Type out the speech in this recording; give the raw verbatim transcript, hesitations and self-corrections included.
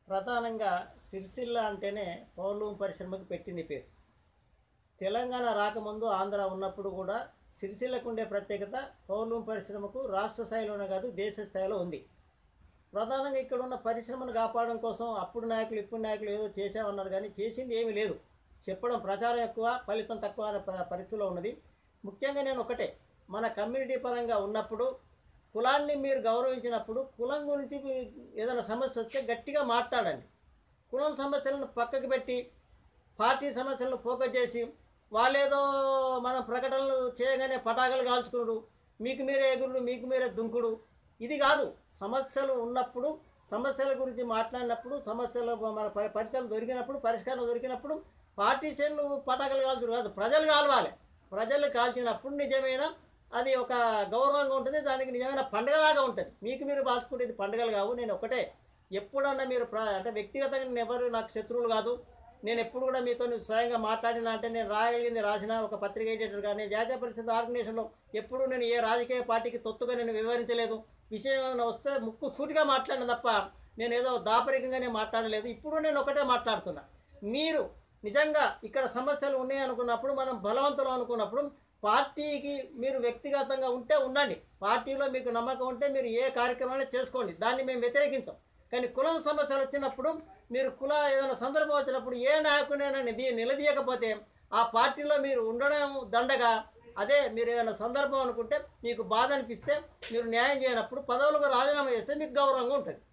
ప్రధానంగా సిరిసిల్ల అంటేనే పవర్లూమ్ పరిశ్రమకు పెట్టింది పేరు. తెలంగాణ రాకముందు ఆంధ్ర ఉన్నప్పుడు కూడా సిరిసిల్లకు ఉండే ప్రత్యేకత పవర్లూమ్ పరిశ్రమకు రాష్ట్ర స్థాయిలోనే కాదు దేశ స్థాయిలో ఉంది. ప్రధానంగా ఇక్కడ ఉన్న పరిశ్రమను కాపాడడం కోసం అప్పుడు నాయకులు ఇప్పుడు నాయకులు ఏదో చేసామన్నారు, కానీ చేసింది ఏమీ లేదు. చెప్పడం ప్రచారం ఎక్కువ, ఫలితం తక్కువ అనే పరిస్థితిలో ఉన్నది. ముఖ్యంగా నేను ఒకటే, మన కమ్యూనిటీ పరంగా ఉన్నప్పుడు కులాన్ని మీరు గౌరవించినప్పుడు కులం గురించి ఏదైనా సమస్య వస్తే గట్టిగా మాట్లాడండి. కులం సమస్యలను పక్కకు పెట్టి పార్టీ సమస్యలను ఫోకస్ చేసి వాళ్ళేదో మన ప్రకటనలు చేయగానే పటాకులు కాల్చుకున్నాడు, మీకు మీరే ఎగురుడు, మీకు మీరే దుంకుడు, ఇది కాదు. సమస్యలు ఉన్నప్పుడు సమస్యల గురించి మాట్లాడినప్పుడు సమస్యలు మన పరిచయం దొరికినప్పుడు పరిష్కారం దొరికినప్పుడు పార్టీ శ్రేణులు పటాకులు కాల్చుడు కాదు, ప్రజలు కాలవాలి. ప్రజలు కాల్చినప్పుడు నిజమైన అది ఒక గౌరవంగా ఉంటుంది, దానికి నిజమైన పండుగలాగా ఉంటుంది. మీకు మీరు పాల్చుకుంటే పండుగలు కావు. నేను ఒకటే, ఎప్పుడన్నా మీరు ప్ర అంటే వ్యక్తిగతంగా నేను ఎవరు నాకు శత్రువులు కాదు. నేను ఎప్పుడు కూడా మీతో స్వయంగా మాట్లాడినా అంటే నేను రాయగలిగింది రాసిన ఒక పత్రిక ఎడిటర్ కానీ జాతీయ పరిషత్ ఆర్గనైజేషన్లో ఎప్పుడు నేను ఏ రాజకీయ పార్టీకి తొత్తుగా నేను వివరించలేదు. విషయం వస్తే ముక్కు సూటిగా మాట్లాడిన తప్ప నేను ఏదో దాపరికంగానే మాట్లాడలేదు. ఇప్పుడు నేను ఒకటే మాట్లాడుతున్నా, మీరు నిజంగా ఇక్కడ సమస్యలు ఉన్నాయి అనుకున్నప్పుడు, మనం బలవంతులు అనుకున్నప్పుడు పార్టీకి మీరు వ్యక్తిగతంగా ఉంటే ఉండండి, పార్టీలో మీకు నమ్మకం ఉంటే మీరు ఏ కార్యక్రమాన్ని చేసుకోండి, దాన్ని మేము వ్యతిరేకించాం. కానీ కులం సమస్యలు వచ్చినప్పుడు మీరు కుల ఏదైనా సందర్భం వచ్చినప్పుడు ఏ నాయకునైనా నిధి నిలదీయకపోతే ఆ పార్టీలో మీరు ఉండడం దండగా. అదే మీరు ఏదైనా సందర్భం అనుకుంటే మీకు బాధ అనిపిస్తే మీరు న్యాయం చేయనప్పుడు పదవులకు రాజీనామా చేస్తే మీకు గౌరవంగా ఉంటుంది.